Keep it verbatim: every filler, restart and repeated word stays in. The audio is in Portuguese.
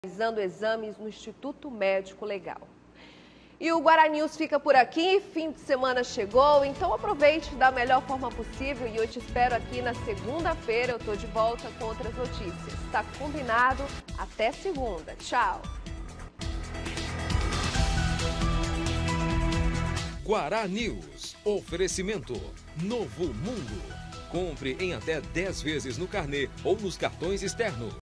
realizando exames no Instituto Médico Legal. E o Guará News fica por aqui, fim de semana chegou, então aproveite da melhor forma possível e eu te espero aqui na segunda-feira, eu tô de volta com outras notícias. Tá combinado? Até segunda. Tchau! Guará News. Oferecimento. Novo Mundo. Compre em até dez vezes no carnê ou nos cartões externos.